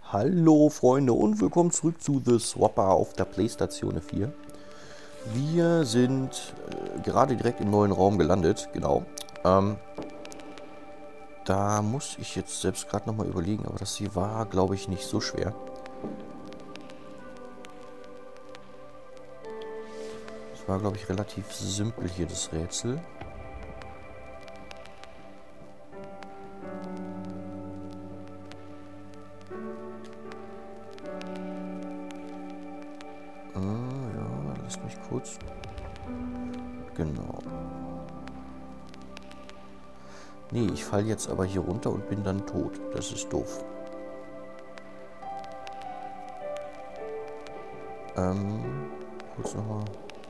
Hallo Freunde und willkommen zurück zu The Swapper auf der PlayStation 4. Wir sind gerade direkt im neuen Raum gelandet, genau. Da muss ich jetzt selbst gerade nochmal überlegen, aber das hier war, glaube ich, nicht so schwer. Es war, glaube ich, relativ simpel hier, das Rätsel. Ja, lass mich kurz. Genau. Nee, ich falle jetzt aber hier runter und bin dann tot. Das ist doof. Kurz nochmal.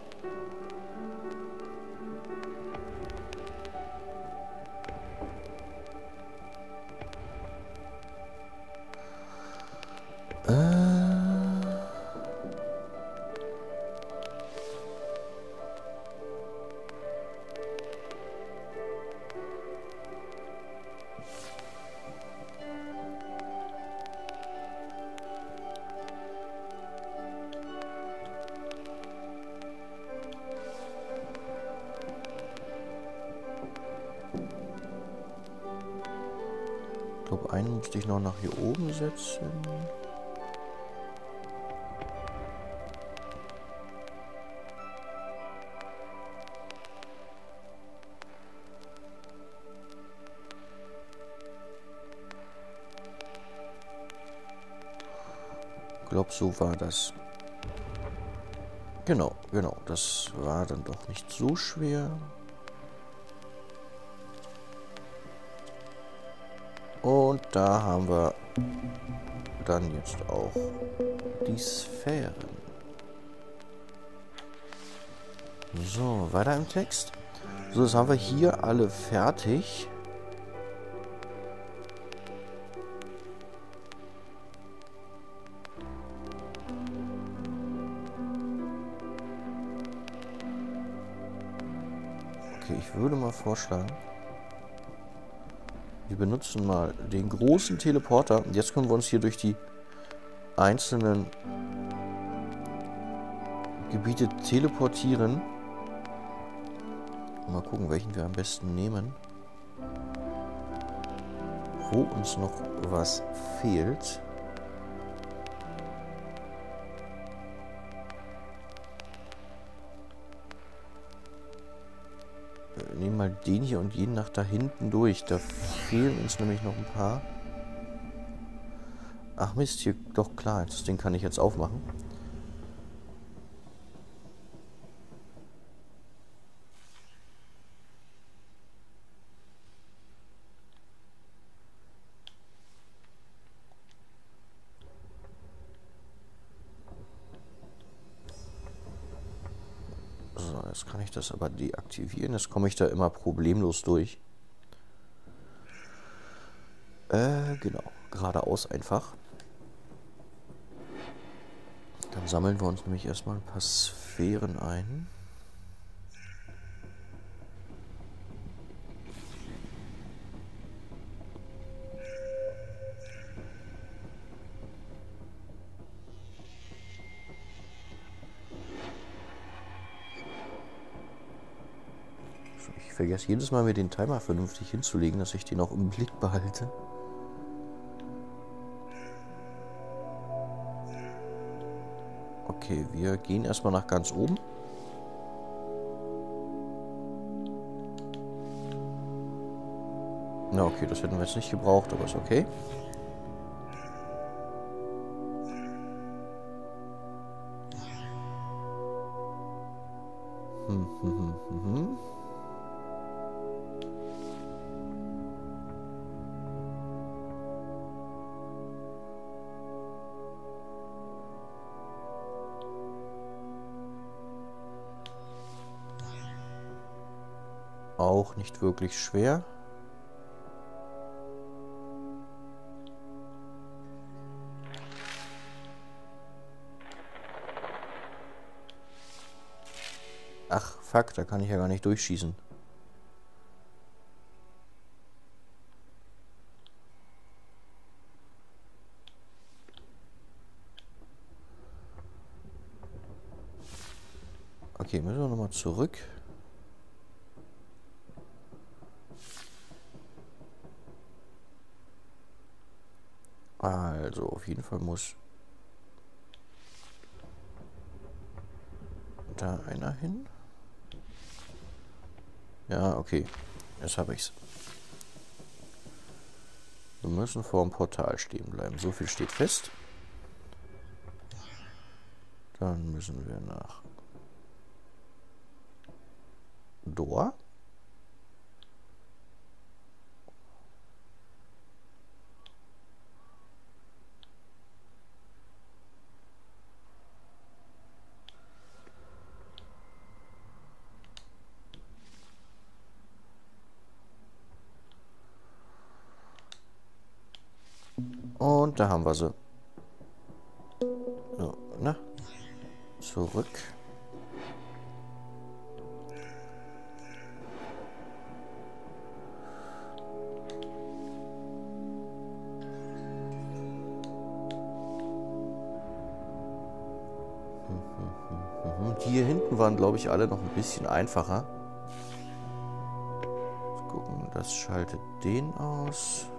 Ich glaube, einen musste ich noch nach hier oben setzen. Ich glaube, so war das. Genau. Das war dann doch nicht so schwer. Und da haben wir dann jetzt auch die Sphären. So, weiter im Text. So, jetzt haben wir hier alle fertig. Okay, ich würde mal vorschlagen, wir benutzen mal den großen Teleporter. Und jetzt können wir uns hier durch die einzelnen Gebiete teleportieren. Mal gucken, welchen wir am besten nehmen. Wo uns noch was fehlt. Nehmen mal den hier und gehen nach da hinten durch. Da fehlen uns nämlich noch ein paar. Ach Mist, hier, doch klar, das Ding kann ich jetzt aufmachen. So, jetzt kann ich das aber deaktivieren. Jetzt komme ich da immer problemlos durch. Genau. Geradeaus einfach. Dann sammeln wir uns nämlich erstmal ein paar Sphären ein. Ich vergesse jedes Mal, mir den Timer vernünftig hinzulegen, dass ich den auch im Blick behalte. Okay, wir gehen erstmal nach ganz oben. Na okay, das hätten wir jetzt nicht gebraucht, aber ist okay. Auch nicht wirklich schwer. Ach, fuck, da kann ich ja gar nicht durchschießen. Okay, müssen wir nochmal zurück. Also, auf jeden Fall muss da einer hin. Ja, okay. Jetzt habe ich's. Wir müssen vor dem Portal stehen bleiben. So viel steht fest. Dann müssen wir nach Dor. Und da haben wir sie. So, na? Zurück. Die hier hinten waren, glaube ich, alle noch ein bisschen einfacher. Mal gucken, das schaltet den aus.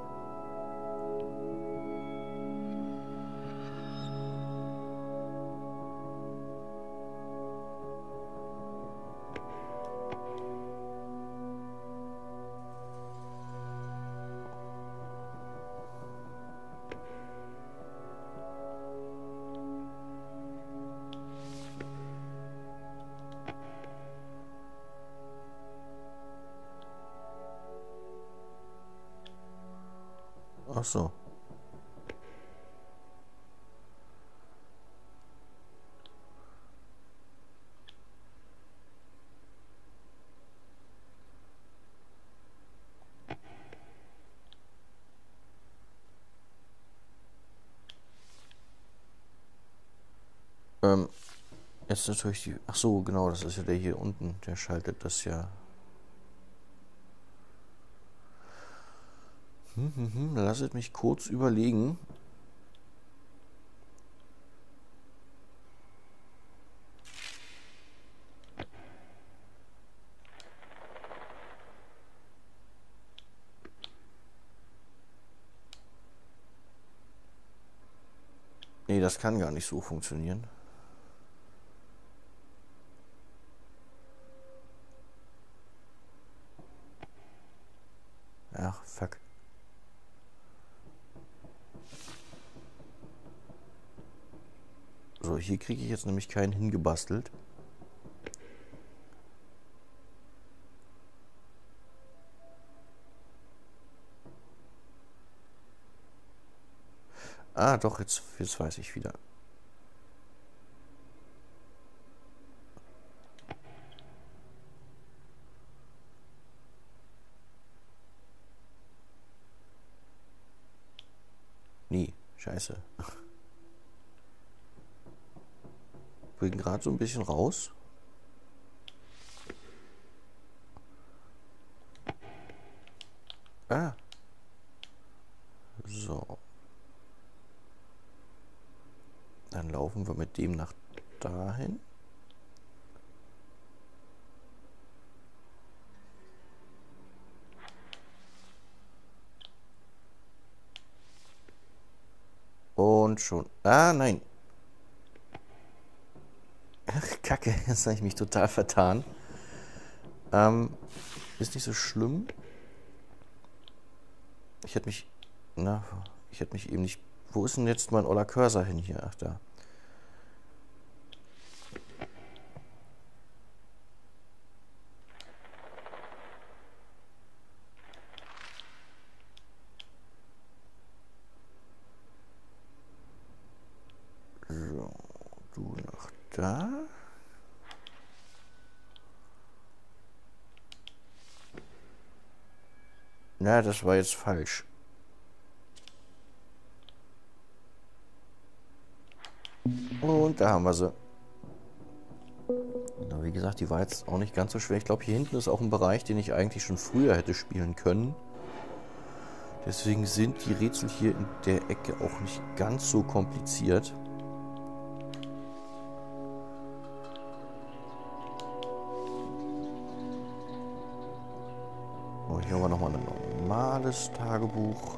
Ach so. Jetzt natürlich die... Ach so, genau, das ist ja der hier unten. Der schaltet das ja. Lasset mich kurz überlegen. Nee, das kann gar nicht so funktionieren. Ach, fuck. So, hier kriege ich jetzt nämlich keinen hingebastelt. Ah, doch, jetzt weiß ich wieder. Nee, scheiße. Bin gerade so ein bisschen raus. Ah. So. Dann laufen wir mit dem nach dahin. Und schon. Ah, nein. Ach, Kacke, jetzt habe ich mich total vertan. Ist nicht so schlimm. Ich hätte mich... Na, ich hätte mich eben nicht... Wo ist denn jetzt mein oller Cursor hin hier? Ach, da. So, du nach da. Na, das war jetzt falsch. Und da haben wir sie. Na, wie gesagt, die war jetzt auch nicht ganz so schwer. Ich glaube, hier hinten ist auch ein Bereich, den ich eigentlich schon früher hätte spielen können. Deswegen sind die Rätsel hier in der Ecke auch nicht ganz so kompliziert. So, hier haben wir nochmal ein normales Tagebuch.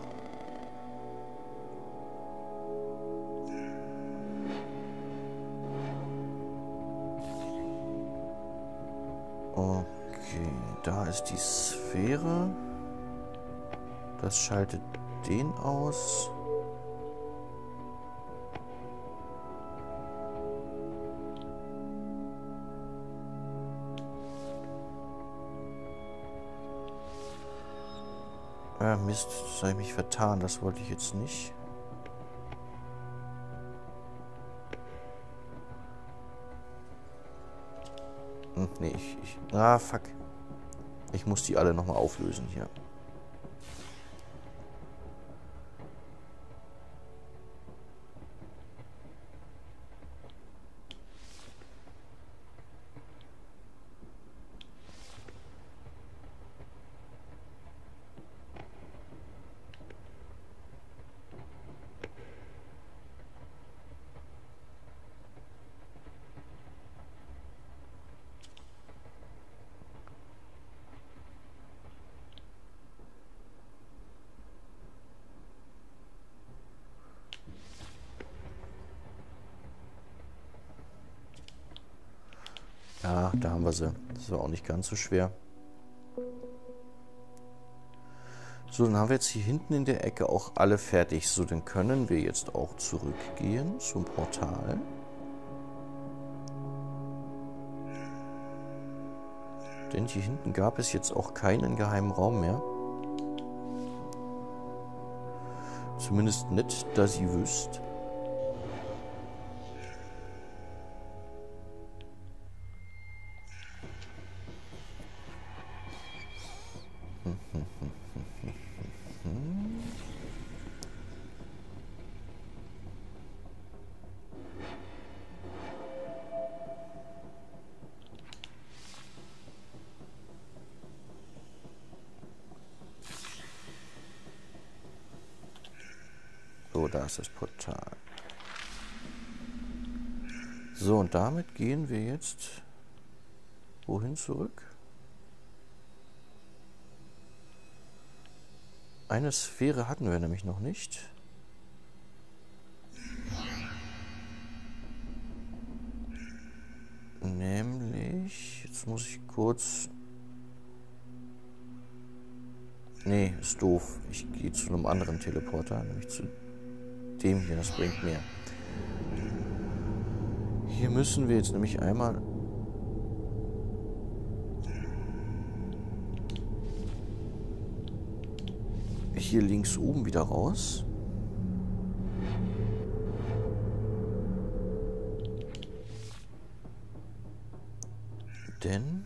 Okay, da ist die Sphäre. Das schaltet den aus. Mist, das habe ich mich vertan. Das wollte ich jetzt nicht. Nee, fuck. Ich muss die alle nochmal auflösen hier. Ja, da haben wir sie. Das war auch nicht ganz so schwer. So, dann haben wir jetzt hier hinten in der Ecke auch alle fertig. So, dann können wir jetzt auch zurückgehen zum Portal. Denn hier hinten gab es jetzt auch keinen geheimen Raum mehr. Zumindest nicht, dass ihr wüsst. So, da ist das Portal. So, und damit gehen wir jetzt wohin zurück? Eine Sphäre hatten wir nämlich noch nicht. Nämlich, jetzt muss ich kurz... Nee, ist doof. Ich gehe zu einem anderen Teleporter, nämlich zu dem hier, das bringt mehr. Hier müssen wir jetzt nämlich einmal... hier links oben wieder raus. Denn...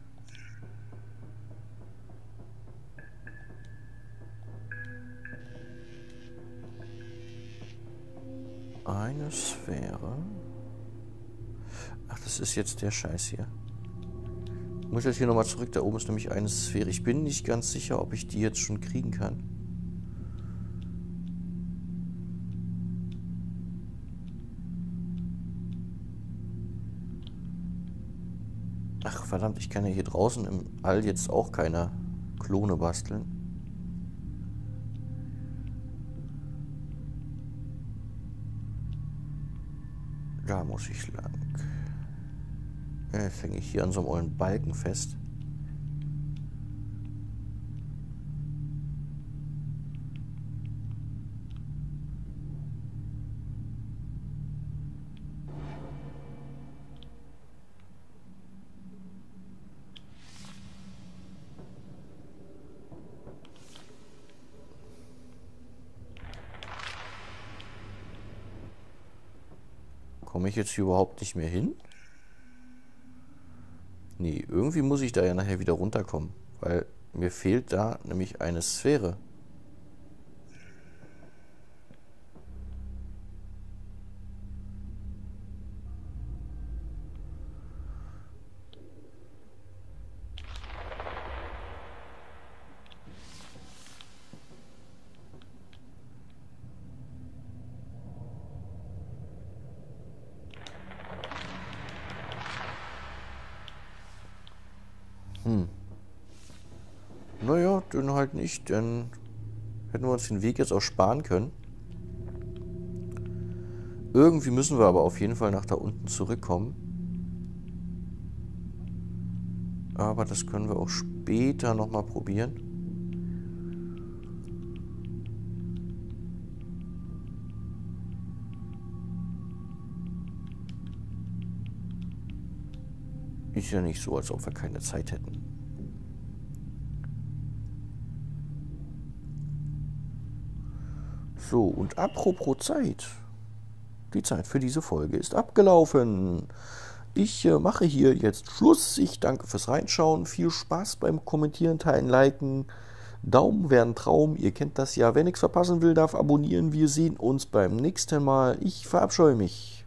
eine Sphäre. Ach, das ist jetzt der Scheiß hier. Ich muss jetzt hier nochmal zurück. Da oben ist nämlich eine Sphäre. Ich bin nicht ganz sicher, ob ich die jetzt schon kriegen kann. Ach, verdammt, ich kann ja hier draußen im All jetzt auch keine Klone basteln. Da muss ich lang. Jetzt hänge ich hier an so einem ollen Balken fest. Komme ich jetzt hier überhaupt nicht mehr hin? Nee, irgendwie muss ich da ja nachher wieder runterkommen, weil mir fehlt da nämlich eine Sphäre. Naja, dann halt nicht. Dann hätten wir uns den Weg jetzt auch sparen können. Irgendwie müssen wir aber auf jeden Fall nach da unten zurückkommen. Aber das können wir auch später nochmal probieren. Ist ja nicht so, als ob wir keine Zeit hätten. So, und apropos Zeit. Die Zeit für diese Folge ist abgelaufen. Ich mache hier jetzt Schluss. Ich danke fürs Reinschauen. Viel Spaß beim Kommentieren, Teilen, Liken. Daumen wäre ein Traum. Ihr kennt das ja. Wer nichts verpassen will, darf abonnieren. Wir sehen uns beim nächsten Mal. Ich verabscheue mich.